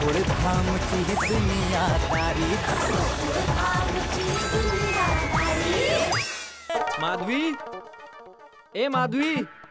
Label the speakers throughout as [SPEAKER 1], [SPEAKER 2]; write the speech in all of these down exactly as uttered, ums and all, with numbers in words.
[SPEAKER 1] गोकुळ धामची ही दुनिया तारी.
[SPEAKER 2] माधवी, ए माधवी.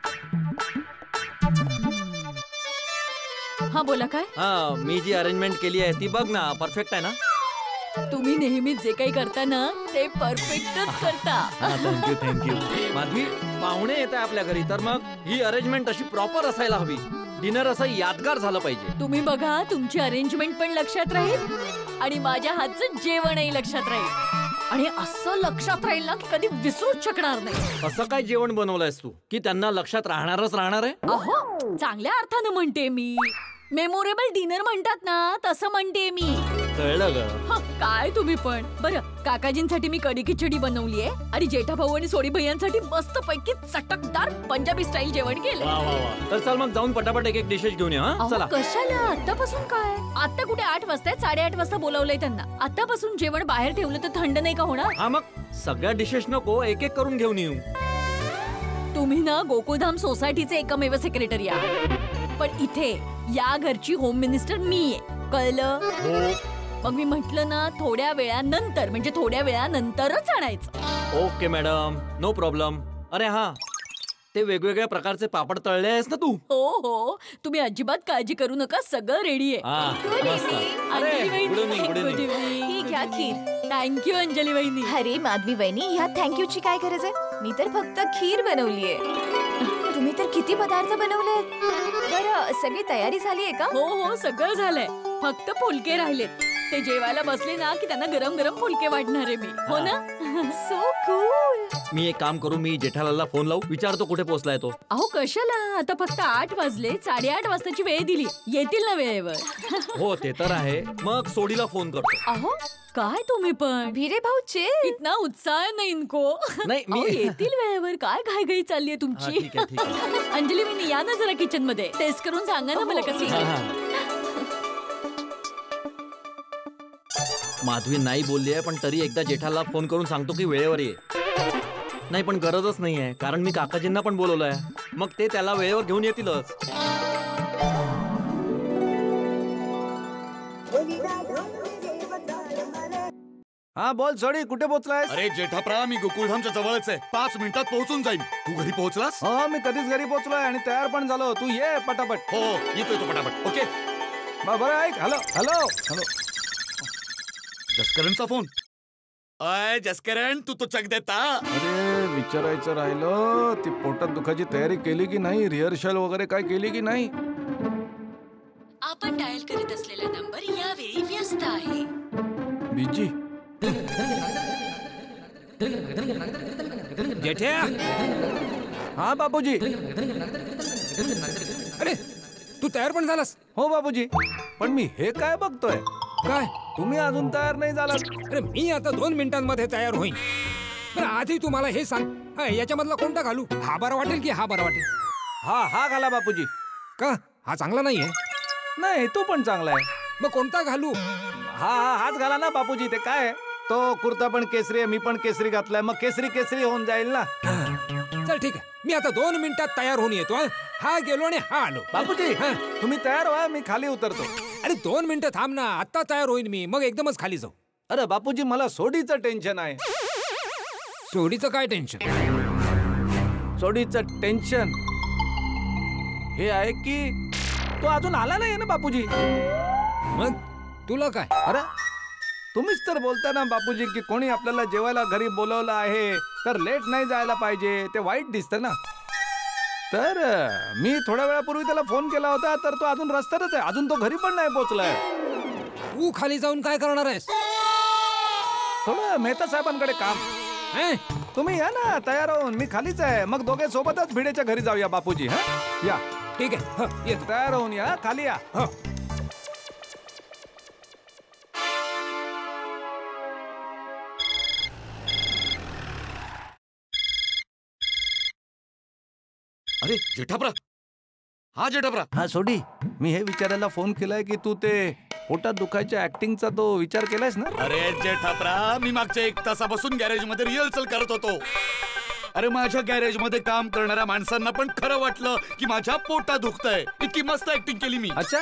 [SPEAKER 3] हा बोला. काय?
[SPEAKER 2] हा, मी जी अरेंजमेंट केली आहे ती बघ ना, परफेक्ट आहे ना?
[SPEAKER 3] तुम्ही नेहमी जे काही करता ना ते परफेक्टच करता.
[SPEAKER 2] Thank you thank you. माधवी, पाहुणे येत आहे आपल्या घरी, तर मग ही अरेंजमेंट अशी प्रॉपर असायला हवी. डिनर असं यादगार झालं पाहिजे.
[SPEAKER 3] तुम्ही बघा, तुमची अरेंजमेंट पण लक्षात राहील आणि माझ्या हातचं जेवणही लक्षात राहील. आणि असं लक्षात राहील ना की कधी विसरूच शकणार नाही.
[SPEAKER 2] असं काय जेवण बनवलंयस तू की त्यांना लक्षात राहणारच राहणार आहे?
[SPEAKER 3] अहो, चांगल्या अर्थानं म्हणते मी. मेमोरेबल डिनर म्हणतात ना, तसं म्हणते मी.
[SPEAKER 2] कळलं ग.
[SPEAKER 3] काय तुम्ही पण. बरं, काकाजींसाठी मी कढी खिचडी बनवली आहे आणि जेठा भाऊ आणि सोडी भैयांसाठी मस्त पैकी चटकदार पंजाबी स्टाईल जेवण केलंय.
[SPEAKER 2] तर चल मग जाऊन पटापट एक एक डिशेस घेऊन या. चला.
[SPEAKER 3] कशाला? आतापासून काय? आता कुठे आठ वाजता साडेआठ वाजता बोलावलंय त्यांना. आतापासून जेवण बाहेर ठेवलं तर थंड नाही का होणार?
[SPEAKER 2] हा, मग सगळ्या डिशेस नको, एक एक करून घेऊन येऊ.
[SPEAKER 3] तुम्ही ना गोकुळधाम सोसायटीचे एकमेव सेक्रेटरी आहात, पण इथे या घरची होम मिनिस्टर मी आहे. कळलं?
[SPEAKER 2] हो.
[SPEAKER 3] मग मी म्हटलं ना, थोड्या वेळानंतर म्हणजे थोड्या वेळानंतरच आणायचं.
[SPEAKER 2] Okay madam, no problem. अरे हा, ते वेगवेगळ्या प्रकारचे पापड तळले आहेस ना तू?
[SPEAKER 3] हो हो, तुम्ही अजिबात काळजी करू नका, सगळं रेडी आहे.
[SPEAKER 4] ही घ्या खीर.
[SPEAKER 3] थँक्यू अंजली वहिनी.
[SPEAKER 4] अरे माधवी वहिनी, ह्या थँक्यूची काय गरज आहे? मी तर फक्त खीर बनवलीये. तुम्ही तर किती पदार्थ बनवले. बरं, सगळी तयारी झाली आहे का?
[SPEAKER 3] हो हो, सगळं झालंय. फक्त फुलके राहिलेत. ते जेवायला बसले ना की त्यांना गरम गरम फुलके वाढणार आहे मी. हो ना?
[SPEAKER 4] So cool.
[SPEAKER 2] मी एक काम करू, मी जेठालालला फोन लावू, विचारतो कुठे पोहोचलाय तो.
[SPEAKER 3] अहो कशाला, आता फक्त आठ वाजले. साडेआठ वाजताची वेळ दिली, येतील ना वेळेवर.
[SPEAKER 2] हो ते तर आहे. मग सोडीला फोन करतो.
[SPEAKER 3] अहो काय तुम्ही पण.
[SPEAKER 4] भिरे भाऊचे
[SPEAKER 3] इतना उत्साह नाही इनको.
[SPEAKER 2] नाही, मी
[SPEAKER 3] येतील वेळेवर. काय घाईघाई चालली आहे तुमची?
[SPEAKER 2] ठीक आहे, ठीक आहे.
[SPEAKER 3] अंजली वहिनी, या ना जरा किचन मध्ये, टेस्ट करून सांगा ना मला कशी.
[SPEAKER 2] माधवी नाही बोलली आहे, पण तरी एकदा जेठाला फोन करून सांगतो की वेळेवर ये. नाही पण गरजच नाही आहे, कारण मी काकाजींना पण बोलवलंय. मग ते त्याला वेळेवर घेऊन येतीलच.
[SPEAKER 1] हा बोल सोडी, कुठे पोहोचलाय?
[SPEAKER 5] अरे जेठाप्रा, मी गोकुळधामच्या जवळच आहे. पाच मिनिटात पोहोचून जाईन. तू घरी पोहोचलास?
[SPEAKER 1] हो, मी कधीच घरी पोहोचलोय आणि तयार पण झालो. तू ये पटापट.
[SPEAKER 5] हो, येतोय तो पटापट. ओके
[SPEAKER 1] बरं, ऐक. Hello hello hello.
[SPEAKER 5] जसकरणचा फोन. अय जसकरण, तू तो चक देता.
[SPEAKER 1] अरे विचारायचं राहिलं, ती पोटात दुखाची तयारी केली की नाही? रिहर्सल वगैरे काय केली की नाही?
[SPEAKER 3] आपण डायल करीत असलेला नंबर यावेळी व्यस्त आहे.
[SPEAKER 1] बिजी.
[SPEAKER 2] जेठ्या.
[SPEAKER 1] हा बापूजी.
[SPEAKER 6] अरे तू तयार पण झालास?
[SPEAKER 1] हो बापूजी, पण मी हे काय बघतोय?
[SPEAKER 6] काय
[SPEAKER 1] तुम्ही अजून तयार नाही झालात?
[SPEAKER 6] अरे मी आता दोन मिनिटांमध्ये तयार होईन. पण आधी तू मला हे सांग, याच्यामधला कोणता घालू? हा बरा वाटेल की हा बरा वाटेल?
[SPEAKER 1] हा हा घाला बापूजी.
[SPEAKER 6] का हा चांगला नाहीये?
[SPEAKER 1] नाही, तो पण चांगला आहे.
[SPEAKER 6] मग कोणता घालू?
[SPEAKER 1] हा हा हाच घाला ना बापूजी. ते काय, तो कुर्ता पण केसरी आहे, मी पण केसरी घातलाय, मग केसरी केसरी होऊन जाईल ना.
[SPEAKER 6] चल ठीक आहे, मी आता दोन मिनिटात तयार होऊन येतो. हा गेलो आणि हा आलो.
[SPEAKER 1] बापूजी तुम्ही तयार व्हा, मी खाली उतरतो.
[SPEAKER 6] अरे दोन मिनिटं थांब ना, आता तयार होईन मी, मग एकदमच खाली जाऊ.
[SPEAKER 1] अरे बापूजी, मला सोडीचं टेन्शन आहे.
[SPEAKER 6] सोडीचं काय टेन्शन?
[SPEAKER 1] सोडीचं टेन्शन हे आहे की तो अजून आला नाही ना बापूजी.
[SPEAKER 6] मग तुला काय?
[SPEAKER 1] अरे तुम्हीच तर बोलता ना बापूजी की कोणी आपल्याला जेवायला घरी बोलवलं आहे तर लेट नाही जायला पाहिजे, ते वाईट दिसतं ना. तर मी थोड्या वेळापूर्वी त्याला फोन केला होता, तर तो अजून रस्त्यातच आहे, अजून तो घरी पण नाही पोहोचलाय.
[SPEAKER 6] तू खाली जाऊन काय करणार आहेस?
[SPEAKER 1] थोडं मेहता साहेबांकडे काम. तुम्ही या ना तयार होऊन, मी खालीच आहे, मग दोघे सोबतच भिडेच्या घरी जाऊया बापूजी. हा या.
[SPEAKER 6] ठीक आहे, येतो.
[SPEAKER 1] तयार होऊन या, खाली या.
[SPEAKER 5] अरे जेठाप्रा. हा जेठाप्रा.
[SPEAKER 1] हा सोडी, मी हे विचारायला फोन केलाय की तू ते पोटात दुखायच्या ऍक्टिंगचा तो विचार केलायस ना?
[SPEAKER 5] अरे जेठाप्रा, मी मागच्या एक तासापासून गॅरेज मध्ये रिहर्सल करत होतो. अरे माझ्या गॅरेज मध्ये काम करणाऱ्या माणसांना पण खरं वाटलं की माझ्या पोटात दुखतंय. इतकी मस्त ऍक्टिंग केली मी.
[SPEAKER 1] अच्छा,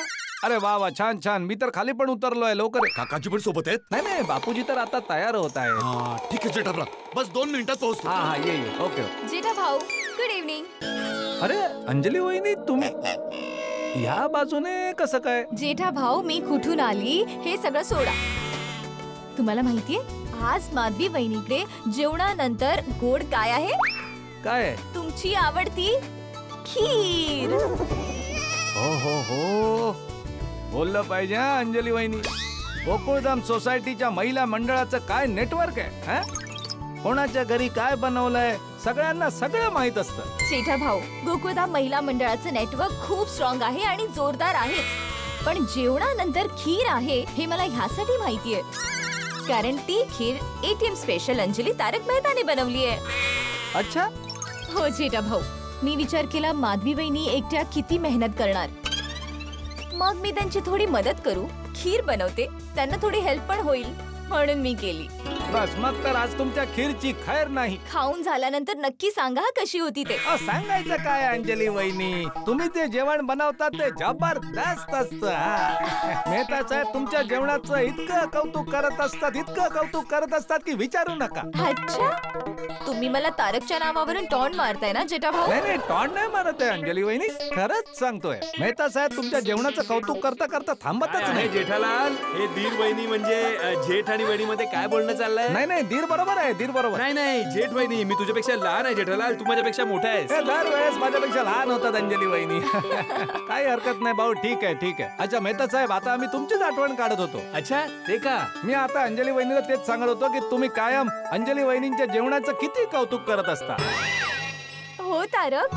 [SPEAKER 1] अरे वा वा, छान छान. मी तर खाली पण उतरलोय. लवकर ये.
[SPEAKER 5] काकाजी पण सोबत आहेत.
[SPEAKER 1] नाही नाही, बापूजी तर आता तयार होत आहे.
[SPEAKER 5] हा, ठीक आहे जेठाभरा, बस दोन मिनिटात पोहोचतो.
[SPEAKER 1] हा हा, ये ये. ओके.
[SPEAKER 4] जेठा भाऊ गुड इव्हनिंग.
[SPEAKER 1] अरे अंजली वहिनी, तुम्ही ह्या बाजूने कसं काय?
[SPEAKER 4] जेठा भाऊ मी कुठून आली हे सगळं सोडा. तुम्हाला माहितीये आज माधवी वहिनीकडे जेवणानंतर गोड काय आहे?
[SPEAKER 1] काय?
[SPEAKER 4] तुमची आवडती खीर.
[SPEAKER 1] हो हो हो, बोललं पाहिजे हा अंजली वहिनी. गोकुळधाम सोसायटीच्या महिला मंडळाचं काय नेटवर्क आहे हा? कोणाच्या घरी काय बनवलंय सगळ्यांना सगळं माहित असतं.
[SPEAKER 4] जेठा भाऊ, गोकुळधाम महिला मंडळाचं नेटवर्क खूप स्ट्रॉंग आहे आणि जोरदार आहे. पण जेवणानंतर खीर आहे हे मला ह्यासाठी माहितीये कारण ती खीर एटीएम स्पेशल अंजली तारक मेहताने बनवली आहे.
[SPEAKER 1] अच्छा.
[SPEAKER 4] हो जेठा भाऊ, मी विचार केला माधवी वहिनी एकट्या किती मेहनत करणार, मग मी त्यांची थोडी मदत करू. खीर बनवते, त्यांना थोडी हेल्प पण होईल म्हणून मी केली.
[SPEAKER 1] बस मग तर आज तुमच्या खीरची खैर नाही.
[SPEAKER 4] खाऊन झाल्यानंतर नक्की सांगा कशी होती ते.
[SPEAKER 1] अ, सांगायचं काय अंजली वहिनी, तुम्ही ते जेवण बनवतात ते जबरदस्त असतं. हा. मेहता साहेब तुमच्या जेवणाचं इतकं कौतुक करत असतात, इतकं कौतुक करत असतात की विचारू नका.
[SPEAKER 4] अच्छा, तुम्ही मला तारकच्या नावावरून टॉन्ट मारताय ना जेठा भाऊ?
[SPEAKER 1] नाही नाही, टॉन नाही मारत आहे अंजली वहिनी, खरंच सांगतोय. मेहता साहेब तुमच्या जेवणाचं कौतुक करता करता थांबतच
[SPEAKER 2] काय आहे
[SPEAKER 1] नाही.
[SPEAKER 2] जेठालाल, हे दीर वहिनी म्हणजे अ, जेठ आणि वहिनी मध्ये काय बोलणं चाललंय?
[SPEAKER 1] नाही नाही, दीर बरोबर आहे, दीर बरोबर.
[SPEAKER 2] नाही नाही, जेठ वहिनी मी तुझ्यापेक्षा लहान आहे जेठालाल, तू माझ्यापेक्षा मोठा आहेस.
[SPEAKER 1] हे दरवेळेस माझ्यापेक्षा लहान होतात अंजली वहिनी. काही हरकत नाही भाऊ, ठीक आहे ठीक आहे. अच्छा मेहता साहेब, आता आम्ही तुमचीच आठवण काढत होतो.
[SPEAKER 2] अच्छा, ते का?
[SPEAKER 1] मी आता अंजली वहिनीला तेच सांगत होतो की तुम्ही कायम अंजली वहिनींच्या जेवणाचं किती कौतुक करत असता.
[SPEAKER 4] हो तारक,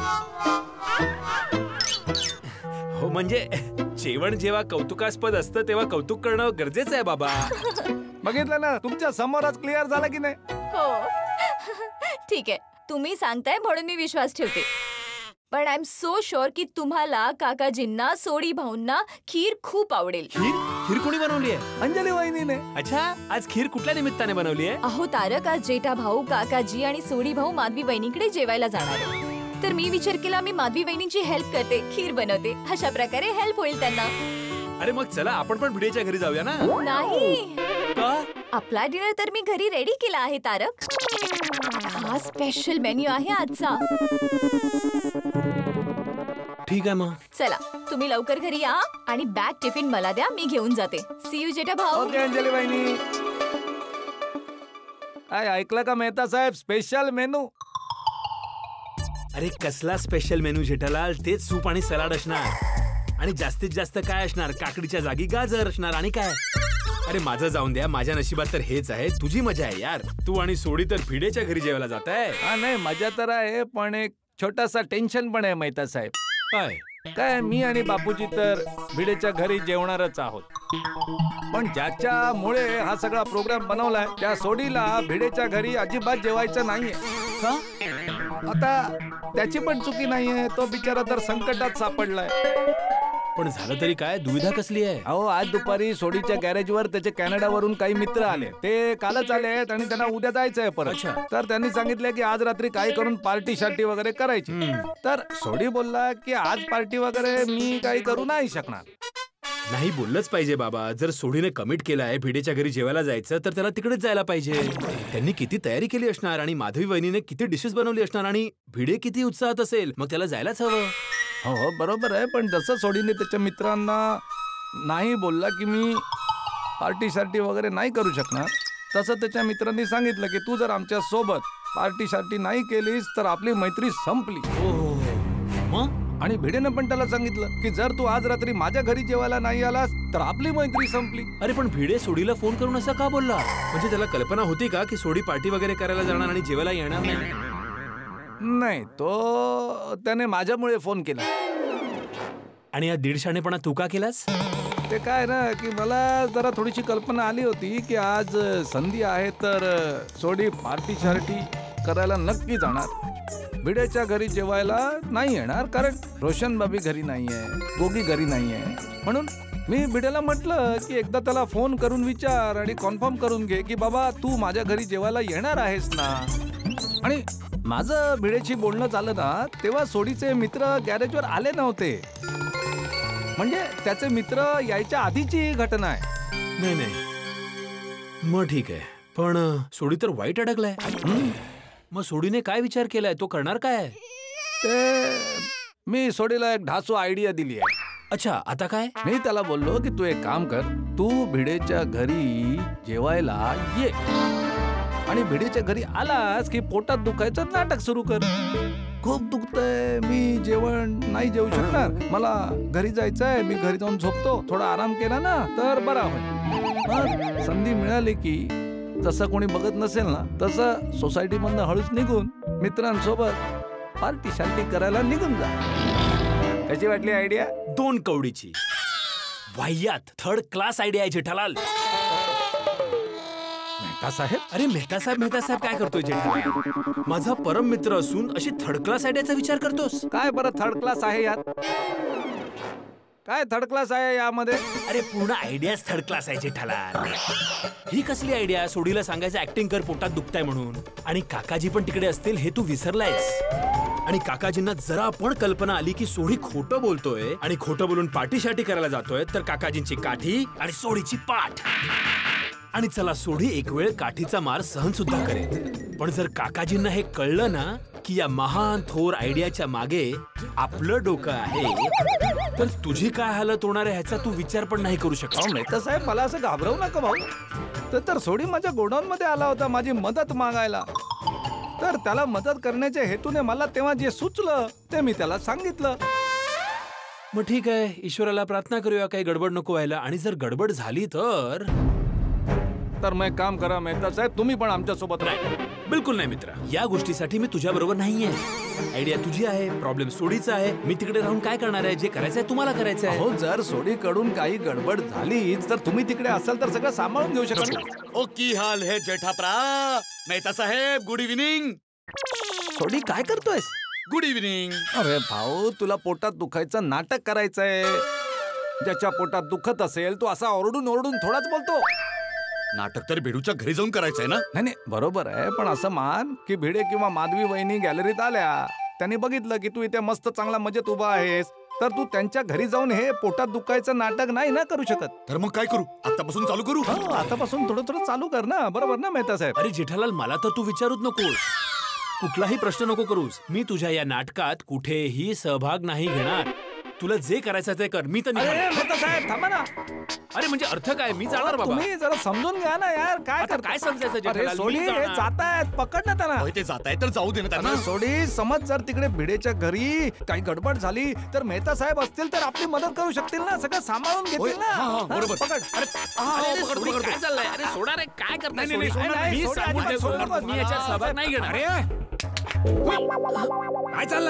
[SPEAKER 2] हो म्हणजे जेवण जेव्हा कौतुकास्पद असतं तेव्हा कौतुक करणं गरजेचं आहे बाबा.
[SPEAKER 1] बघितलं ना, तुमच्या समोरच क्लिअर झालं की नाही.
[SPEAKER 4] हो ठीक आहे, तुम्ही सांगताय म्हणून मी विश्वास ठेवते. पण आय एम सो शुअर की तुम्हाला, काकाजींना, सोडी भाऊंना खीर खूप आवडेल.
[SPEAKER 2] खीर खीर कोणी बनवली आहे?
[SPEAKER 1] अंजली वहिनीने.
[SPEAKER 2] अच्छा, आज खीर कुठल्या निमित्ताने बनवली आहे?
[SPEAKER 4] अहो तारक, आज जेठा भाऊ, काकाजी आणि सोडी भाऊ माधवी वहिनीकडे जेवायला जाणार आहे. तर मी विचार केला मी माधवी वहिनीची हेल्प करते, खीर बनवते, अशा प्रकारे हेल्प होईल त्यांना.
[SPEAKER 2] अरे मग चला आपण पण भिडेच्या घरी जाऊया ना.
[SPEAKER 4] नाही,
[SPEAKER 2] का?
[SPEAKER 4] आपला डिनर तर मी घरी रेडी केला आहे तारक. हा स्पेशल मेन्यू आहे आजचा.
[SPEAKER 2] ठीक आहे मग.
[SPEAKER 4] चला तुम्ही लवकर घरी या आणि बॅग टिफिन मला द्या, मी घेऊन जाते. सी यू जेठा भाऊ.
[SPEAKER 1] ओके अंजली वहिनी. काय ऐकलं का मेहता साहेब, स्पेशल मेनू.
[SPEAKER 2] अरे कसला स्पेशल मेनू जेठालाल, तेच सूप आणि सलाड असणार आणि जास्तीत जास्त काय असणार, काकडीच्या जागी गाजर असणार आणि काय. अरे माझं जाऊन द्या, माझ्या नशिबात तर हेच आहे. तुझी मजा आहे यार, तू आणि सोडी तर भिडेच्या घरी जेवायला जाताय.
[SPEAKER 1] हा नाही, मजा तर आहे पण एक छोटासा टेन्शन पण आहे मेहता साहेब.
[SPEAKER 2] काय?
[SPEAKER 1] काय, मी आणि बापूजी तर भिडेच्या घरी जेवणारच आहोत, पण ज्याच्यामुळे हा सगळा प्रोग्राम बनवलाय त्या सोडीला भिडेच्या घरी अजिबात जेवायचं नाहीये.
[SPEAKER 2] का?
[SPEAKER 1] आता त्याची पण चुकी नाहीये, तो बिचारा तर संकटात सापडलाय.
[SPEAKER 2] पण झालं तरी काय, दुविधा कसली आहे?
[SPEAKER 1] अहो आज दुपारी सोडीच्या गॅरेजवर त्याचे कॅनडावरून काही मित्र आले, ते कालच आले आहेत आणि त्यांना उद्या जायचंय परत.
[SPEAKER 2] अच्छा.
[SPEAKER 1] तर त्यांनी सांगितलं की आज रात्री काही करून पार्टी शार्टी वगैरे करायची. तर सोडी बोलला की आज पार्टी वगैरे मी काही करू नाही शकणार.
[SPEAKER 2] नाही, बोललंच पाहिजे बाबा. जर सोडीने कमिट केलाय भिडेच्या घरी जेवायला जायचं तर त्याला तिकडेच जायला पाहिजे. त्यांनी किती तयारी केली असणार आणि माधवी वहिनीने किती डिशेस बनवली असणार आणि भिडे किती उत्साहात असेल, मग त्याला जायलाच हवं.
[SPEAKER 1] हो हो बरोबर आहे, पण जसं सोडीने त्याच्या मित्रांना नाही बोलला की मी पार्टी शार्टी वगैरे नाही करू शकणार, तसं त्याच्या मित्रांनी सांगितलं की तू जर आमच्या सोबत पार्टी शार्टी नाही केलीस तर आपली मैत्री संपली.
[SPEAKER 2] हो, मग
[SPEAKER 1] आणि भिडेनं पण त्याला सांगितलं की जर तू आज रात्री माझ्या घरी जेवायला नाही आलास तर आपली मैत्री संपली.
[SPEAKER 2] अरे पण भिडे सोडीला फोन करून असं का बोलला? म्हणजे त्याला कल्पना होती का की सोडी पार्टी वगैरे करायला जाणार आणि जेवायला येणार नाही?
[SPEAKER 1] नाही, तो त्याने माझ्यामुळे फोन केला.
[SPEAKER 2] आणि या दीडशानेपणा तू का केलास?
[SPEAKER 1] ते काय ना की मला जरा थोडीशी कल्पना आली होती की आज संधी आहे तर सोडी पार्टी शार्टी करायला नक्की जाणार, भिडेच्या घरी जेवायला नाही येणार कारण रोशन बाबी घरी नाहीये, गोगी घरी नाहीये. म्हणून मी भिडेला म्हटलं की एकदा त्याला फोन करून विचार आणि कन्फर्म करून घे की बाबा तू माझ्या घरी जेवायला येणार आहेस ना. आणि माझं भिडेशी बोलणं झालं ना तेव्हा सोडीचे मित्र गॅरेजवर आले नव्हते. म्हणजे त्याचे मित्र यायच्या आधीची ही घटना आहे.
[SPEAKER 2] नाही नाही मग ठीक आहे, पण अ, सोडी तर वाईट अडकलाय. मग सोडीने काय विचार केलाय, तो करणार काय?
[SPEAKER 1] ते मी सोडीला एक ढासू आयडिया दिली आहे.
[SPEAKER 2] अच्छा, आता काय?
[SPEAKER 1] मी त्याला बोललो की तू एक काम कर, तू भिडेच्या घरी जेवायला ये आणि भिडेच्या घरी आलास की पोटात दुखायचं नाटक सुरू कर. खूप दुखतंय, मी जेवण नाही जेवू शकणार, मला घरी जायचंय, मी घरी जाऊन झोपतो, थोडा आराम केला ना तर बरा होईल. मग संधी मिळाली की जसं कोणी बघत नसेल ना तसं सोसायटी मधनं हळूच निघून मित्रांसोबत पार्टी शार्टी करायला निघून जा. कशी वाटली आयडिया?
[SPEAKER 2] दोन कवडीची वाह्यात थर्ड क्लास आयडिया आहे जेठालाल.
[SPEAKER 1] मेहता साहेब,
[SPEAKER 2] अरे मेहता साहेब मेहता साहेब काय करतोय जेठालाल? माझा परम मित्र असून अशी थर्ड क्लास आयडियाचा विचार करतोस?
[SPEAKER 1] काय बरं थर्ड क्लास आहे यात? काय थर्ड क्लास आहे यामध्ये?
[SPEAKER 2] अरे पूर्ण आयडियाच थर्ड क्लास आहे जेठालाल. ही कसली आयडिया? सोडीला सांगायचं ऍक्टिंग कर पोटात दुखताय म्हणून, आणि काकाजी पण तिकडे असतील हे तू विसरलायस. आणि काकाजींना जरा पण कल्पना आली की सोडी खोटं बोलतोय आणि खोटं बोलून पार्टी शाटी करायला जातोय तर काकाजींची काठी आणि सोडीची पाठ. आणि चला सोडी एक वेळ काठीचा मार सहन सुद्धा करेल, पण जर काकाजींना हे कळलं ना की या महान थोर आयडियाच्या मागे आपलं डोकं आहे तर तुझी काय हालत होणार आहे ह्याचा तू विचार पण नाही करू शकत.
[SPEAKER 1] अहो मेहता साहेब, मला असं घाबरवू नका भाऊ. तर तर सोडी माझ्या गोडाऊन मध्ये आला होता माझी मदत मागायला, तर त्याला मदत करण्याच्या हेतूने मला तेव्हा जे सुचलं ते मी त्याला सांगितलं.
[SPEAKER 2] मग ठीक आहे, ईश्वराला प्रार्थना करूया काही गडबड नको व्हायला. आणि जर गडबड झाली तर
[SPEAKER 1] तर मग काम करा मेहता साहेब, तुम्ही पण आमच्या सोबत राहा.
[SPEAKER 2] बिलकुल नाही मित्रा, या गोष्टीसाठी मी तुझ्या बरोबर नाहीये. आयडिया तुझी आहे, प्रॉब्लेम सोडीचा आहे. मी तिकडे राहून काय करणार आहे? जे करायचंय तुम्हाला करायचं आहे.
[SPEAKER 1] हो, जर सोडीकडून काही गडबड झालीच तर तुम्ही तिकडे असाल तर सगळं सांभाळून घेऊ शकाल ना.
[SPEAKER 5] ओ की हाल है जेठाप्रा? मेहता साहेब गुड इव्हिनिंग.
[SPEAKER 1] सोडी काय करतोयस?
[SPEAKER 5] Good evening.
[SPEAKER 1] अरे भाऊ, तुला पोटात दुखायचं नाटक करायचंय. ज्याच्या पोटात दुखत असेल तो असा ओरडून ओरडून थोडाच बोलतो.
[SPEAKER 5] नाटक तर भिडूच्या घरी जाऊन करायचंय ना?
[SPEAKER 1] नाही नाही, बरोबर आहे, पण असं मान की भिडे किंवा माधवी वहिनी गॅलरीत आल्या, त्यांनी बघितलं की तू इथे मस्त चांगला मजेत उभा आहेस, तर तू त्यांच्या घरी जाऊन हे पोटात दुखायचं नाटक नाही ना करू शकत.
[SPEAKER 5] तर मग काय करू? आतापासून चालू करू?
[SPEAKER 1] हो, आतापासून थोडं थोडं चालू कर ना. बरोबर ना मेहता साहेब?
[SPEAKER 2] अरे जेठालाल, मला तर तू विचारूच नकोस, कुठलाही प्रश्न नको करूस. मी तुझ्या या नाटकात कुठेही सहभाग नाही घेणार. तुला जे करायचं ते कर, मी तर
[SPEAKER 1] अरे
[SPEAKER 2] निघालो.
[SPEAKER 1] मेहता साहेब थांबा ना.
[SPEAKER 2] अरे म्हणजे अर्थ काय? मी जाणार बाबा.
[SPEAKER 1] तुम्ही जरा समजून घ्या ना यार. काय
[SPEAKER 2] आता
[SPEAKER 1] करता?
[SPEAKER 2] काय समजायचं जेठालाल?
[SPEAKER 1] अरे सोडी,
[SPEAKER 2] मी
[SPEAKER 1] हे
[SPEAKER 2] जाणार.
[SPEAKER 1] जातायत, पकड ना त्यांना.
[SPEAKER 5] होय, ते जात आहे तर जाऊ दे ना त्यांना.
[SPEAKER 1] त्यांना सोडी. समज जर तिकडे भिडेच्या घरी काही गडबड झाली तर मेहता साहेब असतील तर आपली मदत करू शकतील ना, सगळं सांभाळून
[SPEAKER 5] होय,
[SPEAKER 1] घेतील ना.
[SPEAKER 5] हा, हा, बरोबर.
[SPEAKER 1] हा, पकड.
[SPEAKER 5] अरे, हा,
[SPEAKER 2] अरे,
[SPEAKER 5] हा,
[SPEAKER 2] अरे,
[SPEAKER 5] पकड,
[SPEAKER 2] सोडी,
[SPEAKER 5] पकड,
[SPEAKER 2] काय
[SPEAKER 5] पकड.
[SPEAKER 2] चाललंय? अरे सोडा रे, काय करताय?
[SPEAKER 5] नाही, नाही,
[SPEAKER 2] सोडी?
[SPEAKER 1] नाही,
[SPEAKER 2] मी
[SPEAKER 1] सोडी,
[SPEAKER 2] सांगून
[SPEAKER 1] अजिबात
[SPEAKER 2] ठेवतो,
[SPEAKER 1] सोडू नकोस.
[SPEAKER 2] मी याच्यात सहभाग नाही घेणार.
[SPEAKER 6] अरे काय चाललंय?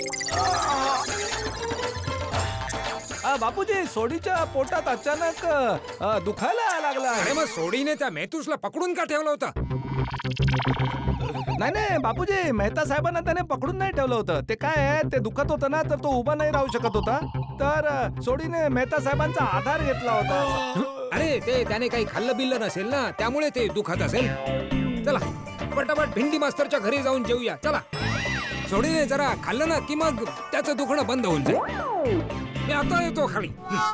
[SPEAKER 1] आ, बापूजी, सोडीच्या पोटात अचानक अ, दुखायला लागला आहे.
[SPEAKER 6] अरे मग सोडीने त्या मेहतूसला पकडून का ठेवलं होतं?
[SPEAKER 1] नाही नाही बापूजी, मेहता साहेबांना त्याने पकडून नाही ठेवलं होतं. ते काय आहे, ते दुखत होतं ना तर तो उभा नाही राहू शकत होता, तर अ, सोडीने मेहता साहेबांचा आधार घेतला होता.
[SPEAKER 6] अरे ते त्याने काही खाल्लं बिल्लं नसेल ना, त्यामुळे ते दुखत असेल. चला पटापट भिंडी मास्तरच्या घरी जाऊन जेऊया. चला. सोडीने जरा खाल्लं ना की मग त्याचं दुखणं बंद होऊन जाईल. मी आता येतो खाली.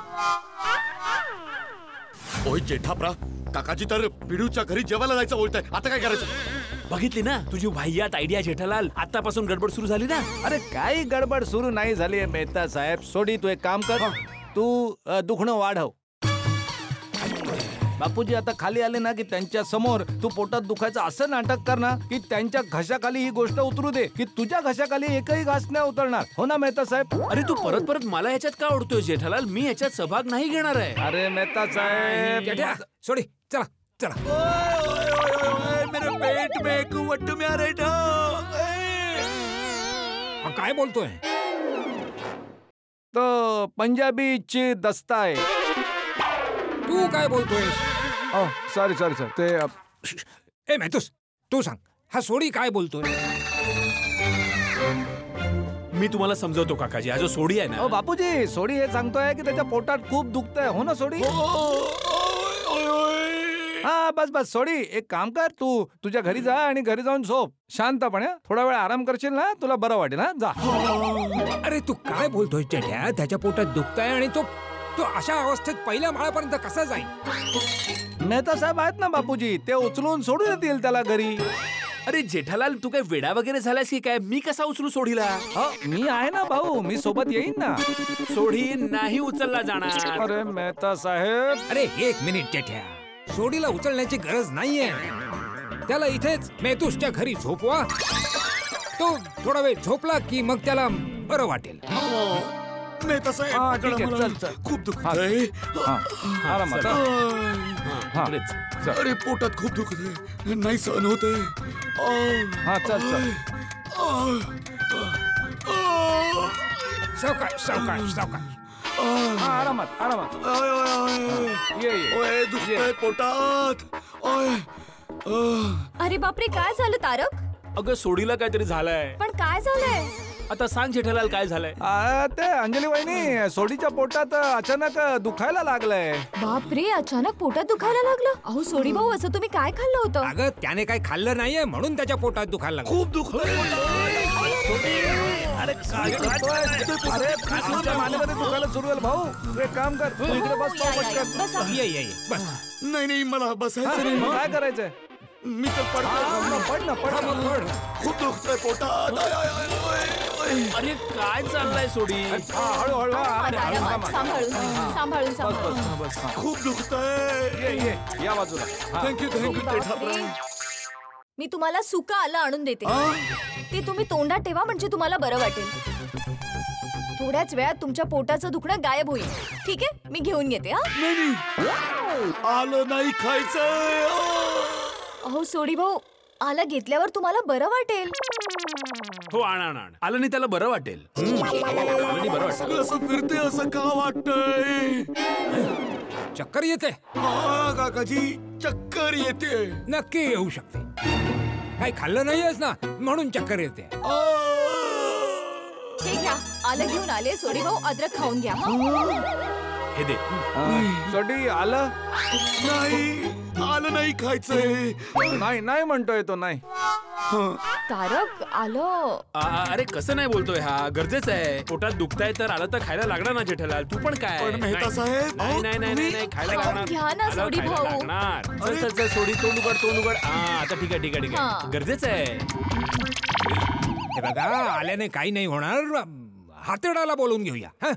[SPEAKER 5] ओय जेठाप्रा, काकाजी तर भिडूच्या घरी जेवायला जायचं बोलताय. आता काय करायचं?
[SPEAKER 2] बघितली ना तुझी वाह्यात आयडिया जेठालाल? आतापासून गडबड सुरू झाली ना.
[SPEAKER 1] अरे काही गडबड सुरू नाही झाली मेहता साहेब. सोडी, तू एक काम कर, तू अ, दुखणं वाढव. बापूजी आता खाली आले ना की त्यांच्या समोर तू पोटात दुखायचं असं नाटक कर ना की त्यांच्या घशाखाली ही गोष्ट उतरू दे की तुझ्या घशाखाली एकही घास नाही उतरणार. हो ना मेहता साहेब?
[SPEAKER 2] अरे तू परत परत मला याच्यात का ओढतोय जेठालाल? मी याच्यात सहभाग नाही घेणार आहे.
[SPEAKER 1] अरे मेहता साहेब,
[SPEAKER 6] जेठ्या, सोडी चला चला.
[SPEAKER 5] ओय, ओय, ओय, ओय, मेरे पेट में कुवट्ट में आ रहा है.
[SPEAKER 6] हा, काय बोलतोय?
[SPEAKER 1] तो पंजाबीची दस्ता आहे.
[SPEAKER 6] तू काय बोलतोयस?
[SPEAKER 1] सॉरी सॉरी सर, ते अ,
[SPEAKER 6] ए मेहतूस, तू सांग, हा सोडी काय बोलतोय?
[SPEAKER 2] मी तुम्हाला समजवतो काकाजी. हा जो सोडी आहे ना,
[SPEAKER 1] ओ बापूजी, सोडी हे सांगतोय की त्याच्या पोटात खूप दुखतंय. हो ना सोडी?
[SPEAKER 5] ओय, ओय, ओय.
[SPEAKER 1] हा बस बस सोडी, एक काम कर, तू तुझ्या घरी जा आणि घरी जाऊन झोप शांतपणे. थोडा वेळ आराम करशील ना, तुला बरं वाटेल. हा जा.
[SPEAKER 6] अरे तू काय बोलतोय चेट्या? त्याच्या पोटात दुखताय आणि तो तो अशा अवस्थेत पहिल्या माळापर्यंत कसा जाईल?
[SPEAKER 1] मेहता साहेब आहेत ना बापूजी, ते उचलून सोडून येतील त्याला घरी.
[SPEAKER 2] अरे जेठालाल, तू काय वेडा वगैरे झालास की काय? मी कसा उचलू सोडीला?
[SPEAKER 1] हो, मी आहे ना भाऊ, मी सोबत येईन ना.
[SPEAKER 2] सोडी नाही उचलला जाणार.
[SPEAKER 1] अरे मेहता साहेब.
[SPEAKER 6] अरे एक मिनिट चेट्या, सोडीला उचलण्याची गरज नाहीये. त्याला इथेच मेहतूसच्या घरी झोपवा. तो थोडा वेळ झोपला की मग त्याला बरं वाटेल.
[SPEAKER 5] मेहता साहेब,
[SPEAKER 1] हा, ठीक आहे,
[SPEAKER 5] मला
[SPEAKER 1] चल, चल.
[SPEAKER 5] खूप दुखतंय.
[SPEAKER 1] हा, आरामात, हा. हा.
[SPEAKER 2] इकडेच.
[SPEAKER 1] चल.
[SPEAKER 5] अरे पोटात खूप दुखतंय, नाही सहन होतंय.
[SPEAKER 1] हा चल चल.
[SPEAKER 6] सावकाश सावकाश सावकाश.
[SPEAKER 1] हा, आरामात आरामात.
[SPEAKER 5] आय, आय, आय.
[SPEAKER 1] ये ये.
[SPEAKER 5] ओय, दुखतंय पोटात. ओय. आह.
[SPEAKER 4] अरे बापरे, काय झालं तारक?
[SPEAKER 2] अगं सोडीला काहीतरी झालंय.
[SPEAKER 4] पण काय झालंय?
[SPEAKER 2] आता सांग जेठालाल, काय झालंय?
[SPEAKER 1] आ, ते अंजली वहिनी, सोडीच्या पोटात अचानक दुखायला लागलंय.
[SPEAKER 4] बापरे, अचानक पोटात दुखायला लागलं. अहो सोडी भाऊ, असं तुम्ही काय खाल्लं होतं?
[SPEAKER 6] अगं त्याने काही खाल्लं नाहीये म्हणून त्याच्या पोटात दुखायला लागलं.
[SPEAKER 5] खूप दुखतंय.
[SPEAKER 1] अरे काय करतोय? अरे तुमच्या मानेमध्ये दुखायला सुरू होईल भाऊ. तू एक काम कर, तू इकडे बस,
[SPEAKER 4] या,
[SPEAKER 1] पाव
[SPEAKER 4] या, या.
[SPEAKER 1] पटकन.
[SPEAKER 4] बसा.
[SPEAKER 6] ये ये ये बस.
[SPEAKER 5] नाही नाही, मला
[SPEAKER 1] हा,
[SPEAKER 5] बसायचं
[SPEAKER 1] मग
[SPEAKER 5] नाही.
[SPEAKER 1] काय करायचंय?
[SPEAKER 5] मी तर पडतो.
[SPEAKER 1] हा, मग पड ना पड ना, मग पड.
[SPEAKER 5] खूप दुखतंय पोटात. आय, आय, आय, आय, आय.
[SPEAKER 2] अरे काय चाललंय सोडी?
[SPEAKER 1] हा, हळू हळू हा,
[SPEAKER 4] आरामात,
[SPEAKER 1] हळू,
[SPEAKER 4] आरामात,
[SPEAKER 1] आरामात.
[SPEAKER 4] सांभाळून सांभाळून
[SPEAKER 1] बस
[SPEAKER 4] सांभाळून.
[SPEAKER 1] बस बस.
[SPEAKER 5] खूप दुखतंय.
[SPEAKER 1] ये ये या बाजूला. हा.
[SPEAKER 5] थँक्यू थँक्यू
[SPEAKER 4] बापरे.
[SPEAKER 5] जेठाबाई.
[SPEAKER 4] मी तुम्हाला सुका आलं आणून देते.
[SPEAKER 5] हा?
[SPEAKER 4] ते तुम्ही तोंडात ठेवा, म्हणजे तुम्हाला बरं वाटेल. थोड्याच वेळात तुमच्या पोटाचं दुखणं गायब होईल. ठीक आहे, मी घेऊन येते. हा.
[SPEAKER 5] नाही नाही, आलं नाही खायचंय.
[SPEAKER 4] अहो सोडी भाऊ, आलं घेतल्यावर तुम्हाला बरं वाटेल.
[SPEAKER 2] हो आण आण आण. आलं नाही त्याला बरं वाटेल. हम्म. आलं नाही बरं वाटेल.
[SPEAKER 5] सगळं असं फिरते, असं का वाटतंय?
[SPEAKER 6] चक्कर येते.
[SPEAKER 5] हा काकाजी, चक्कर येते.
[SPEAKER 6] नक्की येऊ शकते. काही खाल्लं नाहीयेस ना म्हणून चक्कर येते.
[SPEAKER 4] हे घ्या, आलं घेऊन आले. सोडी भाऊ, अद्रक खाऊन घ्या. हा.
[SPEAKER 2] हे दे.
[SPEAKER 1] हा. सोडी आलं
[SPEAKER 5] नाही, आलं नाही खायचंय.
[SPEAKER 1] नाही नाही म्हणतोय तो. नाही.
[SPEAKER 4] तारक, आलं.
[SPEAKER 2] आ, आ, अरे कसं नाही बोलतोय हा? गरजेचं आहे. पोटात दुखताय तर आलं तर खायला लागणार ना जेठालाल. तू पण काय?
[SPEAKER 5] पण मेहता
[SPEAKER 2] नाही.
[SPEAKER 5] साहेब,
[SPEAKER 2] नाही नाही नाही नाही, नाही खायला
[SPEAKER 4] खाऊन
[SPEAKER 2] लागणार.
[SPEAKER 4] घ्या ना,
[SPEAKER 2] आलं
[SPEAKER 4] सोडी
[SPEAKER 2] खायला
[SPEAKER 4] भाऊ.
[SPEAKER 2] लागणार. चल चल चल सोडी, तोंड उघड तोंड उघड. हा आता ठीक आहे ठीक आहे ठीक
[SPEAKER 4] हा.
[SPEAKER 2] आहे. गरजेचं आहे.
[SPEAKER 6] हे बघा, आल्याने काही नाही होणार. हातेडाला बोलून घेऊया. हं?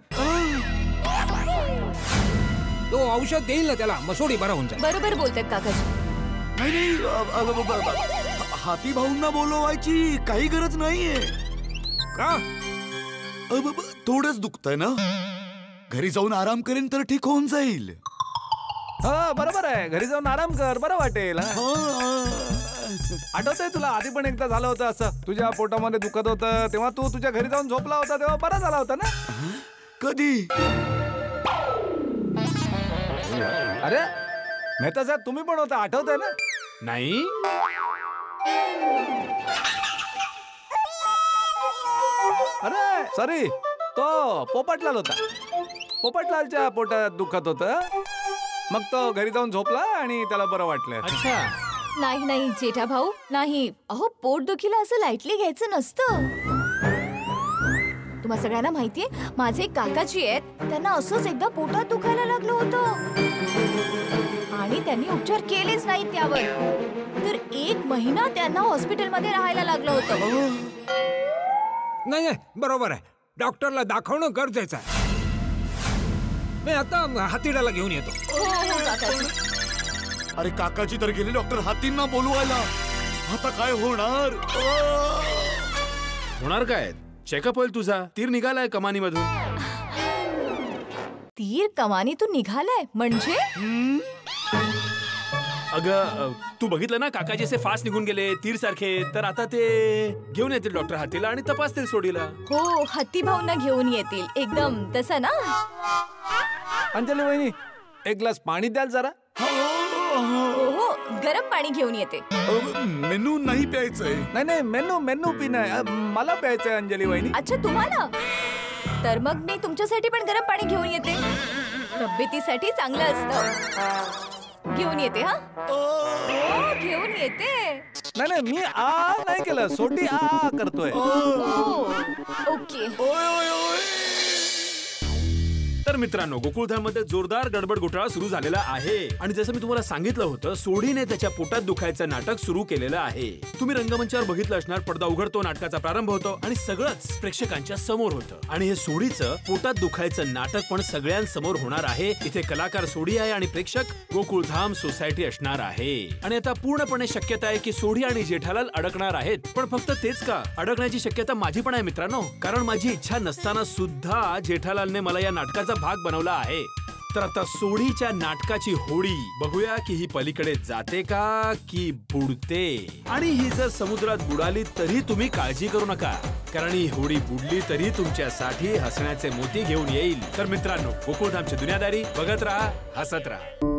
[SPEAKER 6] तो औषध देईल ना त्याला, मसोडी बरा होऊन जाईल.
[SPEAKER 4] बरोबर बोलतात काकाजी.
[SPEAKER 5] नाही नाही, अ- अ- ब- ब- ब- हाती भाऊंना बोलवायची काही गरज नाहीये.
[SPEAKER 6] का?
[SPEAKER 5] अ, ब- ब- थोडंच दुखतंय ना, घरी जाऊन आराम करेन तर ठीक होऊन जाईल.
[SPEAKER 1] हा बरोबर आहे, घरी जाऊन आराम कर, बरं वाटेल. हा.
[SPEAKER 5] हा.
[SPEAKER 1] आठवतंय तुला आधी पण एकदा झालं होतं असं, तुझ्या पोटामध्ये दुखत होतं तेव्हा तू तुझ्या घरी जाऊन झोपला होता, तेव्हा बरा झाला होता ना.
[SPEAKER 5] कधी?
[SPEAKER 1] अरे मेहता साहेब, तुम्ही पण होता, आठवतंय ना.
[SPEAKER 2] नाही
[SPEAKER 1] अरे सॉरी, तो पोपटलाल होता. पोपटलालच्या पोटात दुखत होतं, मग तो घरी जाऊन झोपला आणि त्याला बरं वाटलं.
[SPEAKER 2] अच्छा.
[SPEAKER 4] नाही नाही जेठा भाऊ, नाही. अहो पोटदुखीला असं लाईटली घ्यायचं नसतं. तुम्हा सगळ्यांना माहितीये, माझे एक काकाजी आहेत, त्यांना असंच एकदा पोटात दुखायला लागलं होतं आणि त्यांनी उपचार केलेच नाही त्यावर. तर एक महिना त्यांना हॉस्पिटलमध्ये राहायला लागलं होतं.
[SPEAKER 6] नाही नाही, बरोबर आहे. डॉक्टरला दाखवणं गरजेचं आहे. मी आता हातीडाला घेऊन येतो.
[SPEAKER 4] हो हो काकाजी.
[SPEAKER 5] अरे काकाजी तर गेले डॉक्टर हातींना बोलवायला. आता काय होणार? अ!
[SPEAKER 2] होणार काय? चेकअप होईल तुझा. तीर निघालाय कमानीमधून.
[SPEAKER 4] तीर कमानीतून निघालाय म्हणजे?
[SPEAKER 2] अगं अ, तू बघितलं ना, काकाजी असे फास्ट निघून गेले तीर सारखे. तर आता ते घेऊन येतील डॉक्टर हातीला आणि तपासतील सोडीला.
[SPEAKER 4] हो, हत्ती भाऊंना घेऊन येतील. एकदम तसं ना.
[SPEAKER 1] अंजली वहिनी, एक ग्लास पाणी द्याल जरा.
[SPEAKER 4] हो हो, गरम पाणी घेऊन येते.
[SPEAKER 5] अ, मेनू नाही प्यायचंय.
[SPEAKER 1] नाही नाही, मेनू मेनू पिणं मला प्यायचंय अंजली वहिनी.
[SPEAKER 4] अच्छा, तुम्हाला? तर मग मी तुमच्यासाठी पण गरम पाणी घेऊन येते. तब्येतीसाठी चांगलं असतं. घेऊन येते हा. हो, घेऊन येते.
[SPEAKER 1] नाही नाही मी आ नाही केलं, सोडी आ करतोय.
[SPEAKER 4] ओके.
[SPEAKER 2] तर मित्रांनो, गोकुळधाममध्ये जोरदार गडबड घोटाळा सुरू झालेला आहे आणि जसं मी तुम्हाला सांगितलं होतं, सोडीने त्याच्या पोटात दुखायचं नाटक सुरू केलेलं आहे. तुम्ही रंगमंचावर बघितलं असणार, पडदा उघडतो, नाटकाचा प्रारंभ होतो आणि सगळंच प्रेक्षकांच्या समोर होतं. आणि हे सोडीचं पोटात दुखायचं नाटक पण सगळ्यांसमोर होणार आहे. इथे कलाकार सोडी आहे आणि प्रेक्षक गोकुळधाम सोसायटी असणार आहे. आणि आता पूर्णपणे शक्यता आहे की सोडी आणि जेठालाल अडकणार आहेत. पण फक्त तेच का, अडकण्याची शक्यता माझी पण आहे मित्रांनो, कारण माझी इच्छा नसताना सुद्धा जेठालालने मला या नाटकाचा भाग बनवला आहे. तर आता सोडीच्या नाटकाची होडी बघूया की ही पलीकडे जाते का की बुडते. आणि ही जर समुद्रात बुडाली तरी तुम्ही काळजी करू नका, कारण ही होडी बुडली तरी तुमच्यासाठी हसण्याचे मोती घेऊन येईल. तर मित्रांनो, गोकुळधामची दुनियादारी बघत राहा, हसत राहा.